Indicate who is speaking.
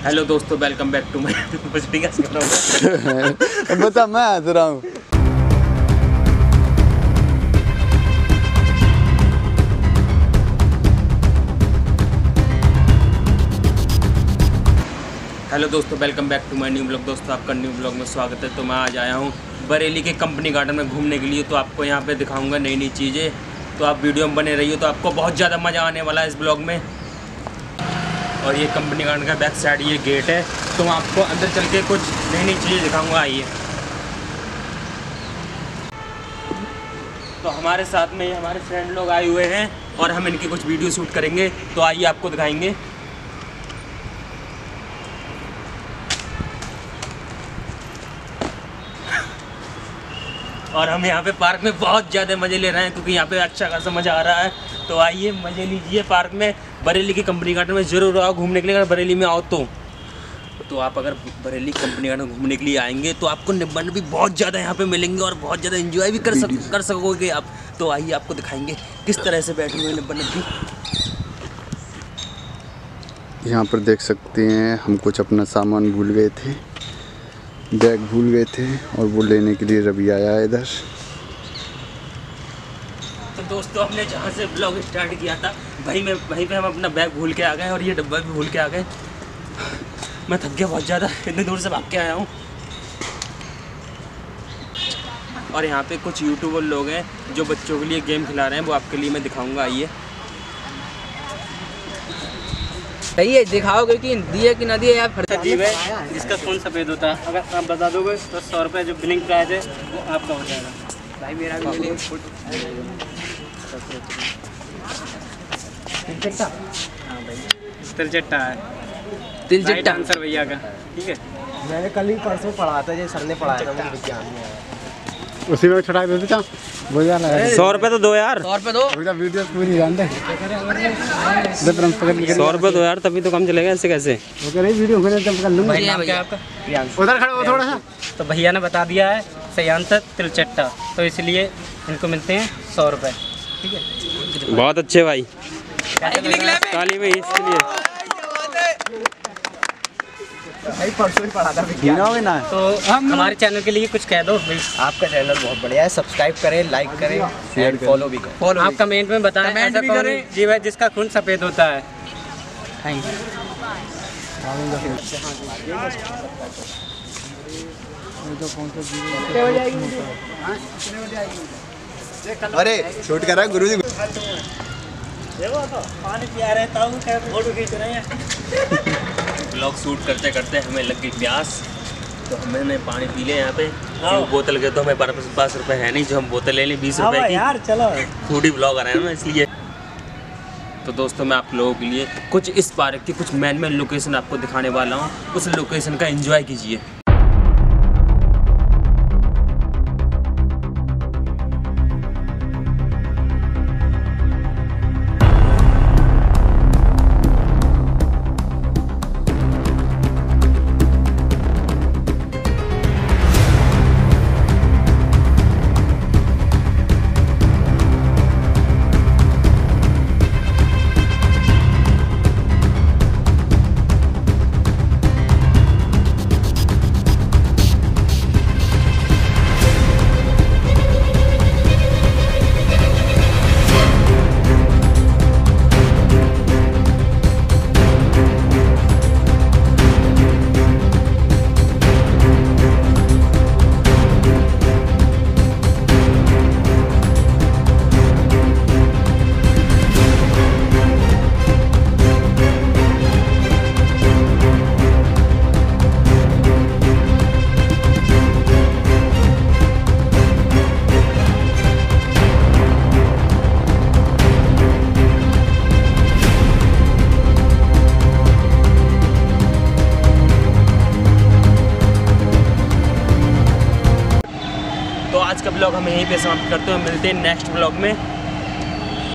Speaker 1: Hello दोस्तों, welcome back to my
Speaker 2: बता मैं हंस रहा हूँ।
Speaker 1: हेलो दोस्तों, welcome back to my new blog. दोस्तों आपका न्यू ब्लॉग में स्वागत है। तो मैं आज आया हूँ बरेली के कंपनी गार्डन में घूमने के लिए। तो आपको यहाँ पे दिखाऊंगा नई नई चीज़ें। तो आप वीडियो में बने रहिए, तो आपको बहुत ज़्यादा मज़ा आने वाला है इस ब्लॉग में। और ये कंपनी गार्डन का बैक साइड ये गेट है, तो मैं आपको अंदर चल के कुछ नई नई चीज़ें दिखाऊंगा। आइए। तो हमारे साथ में हमारे फ्रेंड लोग आए हुए हैं और हम इनकी कुछ वीडियो शूट करेंगे। तो आइए आपको दिखाएंगे। और हम यहाँ पे पार्क में बहुत ज़्यादा मज़े ले रहे हैं, क्योंकि यहाँ पे अच्छा खासा मज़ा आ रहा है। तो आइए मज़े लीजिए पार्क में। बरेली की कंपनी गार्डन में ज़रूर आओ घूमने के लिए। अगर बरेली में आओ तो आप अगर बरेली कंपनी गार्डन घूमने के लिए आएंगे तो आपको निबंध भी बहुत ज़्यादा यहाँ पे मिलेंगे और बहुत ज़्यादा एंजॉय भी कर सकोगे आप। तो आइए आपको दिखाएंगे किस तरह से बैठे हुए निबंध भी।
Speaker 2: यहाँ पर देख सकते हैं हम कुछ अपना सामान भूल गए थे, बैग भूल गए थे और वो लेने के लिए रवि आया है इधर।
Speaker 1: तो दोस्तों हमने जहाँ से ब्लॉग स्टार्ट किया था वहीं पे हम अपना बैग भूल के आ गए और ये डब्बा भी भूल के आ गए। मैं थक गया बहुत ज़्यादा, इतनी दूर से भाग के आया हूँ। और यहाँ पे कुछ यूट्यूबर लोग हैं जो बच्चों के लिए गेम खिला रहे हैं, वो आपके लिए मैं दिखाऊंगा। आइए।
Speaker 3: सही है, दिखाओगे कि दिए कि ना दिए यार।
Speaker 4: अजीब है जिसका खून सफ़ेद होता है। अगर आप बता दोगे तो 100 रुपये जो बिलिंग प्राइस है वो आपका हो जाएगा।
Speaker 3: भाई मेरा भी बिलिंग
Speaker 4: हाँ भाई, तिलचट्टा है।
Speaker 3: तिलचट्टा
Speaker 4: आंसर भैया का। ठीक है,
Speaker 5: मैंने कल ही परसों पढ़ा था, जो सर ने पढ़ाया था मुझे विज्ञान में।
Speaker 2: उसी में छुटा देते क्या बोल जाना
Speaker 1: 100 रुपये तो दो यार।
Speaker 3: 100 रुपये दो।
Speaker 2: वीडियो पूरी जान दे
Speaker 1: 100 रुपये दो यार, तभी तो कम चलेगा। ऐसे कैसे
Speaker 2: वीडियो कर लूँगा।
Speaker 4: क्या आपका?
Speaker 2: उधर खड़े हो थोड़ा सा।
Speaker 4: तो भैया ने बता दिया है सही आंसर तिलचट्टा, तो इसलिए इनको मिलते हैं 100 रुपये। ठीक है,
Speaker 1: बहुत अच्छे भाई, ताली में इसके लिए।
Speaker 5: भाई परसों ही पढ़ा था विज्ञान
Speaker 2: ना।
Speaker 4: तो हमारे चैनल के लिए कुछ कह दो भाई।
Speaker 5: आपका चैनल बहुत बढ़िया है, सब्सक्राइब करें, लाइक करें, शेयर फॉलो भी करें।
Speaker 4: आप कमेंट में बताएं ऐसा कौन जीव है जिसका खून सफ़ेद होता है।
Speaker 3: Thank you.
Speaker 2: अरे शूट कर रहा है गुरुजी।
Speaker 4: देखो तो पानी पिया रहे हैं, फोटो खींच रहे हैं।
Speaker 1: ब्लॉग शूट करते करते हमें लग गई प्यास, तो हमने पानी पी लिया यहाँ पे। बोतल के तो हमें पास रुपये है नहीं जो हम बोतल ले लें 20 रुपये की।
Speaker 4: यार चलो,
Speaker 1: फूडी ब्लॉग आ रहे हैं ना, इसलिए। तो दोस्तों मैं आप लोगों के लिए कुछ इस पार्क की कुछ मेन लोकेशन आपको दिखाने वाला हूँ। उस लोकेशन का एंजॉय कीजिए। तो आज का ब्लॉग हम यहीं पे समाप्त करते हैं। मिलते हैं नेक्स्ट ब्लॉग में।